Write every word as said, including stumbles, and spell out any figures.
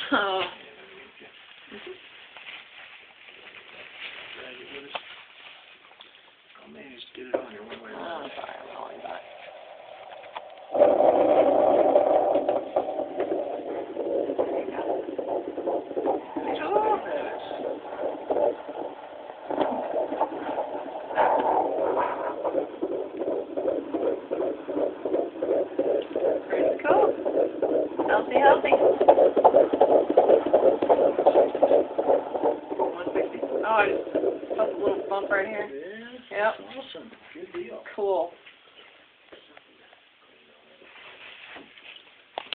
Oh. I managed to get it on here one way or Oh, another. sorry, I'm rolling back. Pretty cool. Healthy, healthy. one sixty. Oh, I just felt a little bump right here. Yeah, Yep. that's awesome. Good deal. Cool.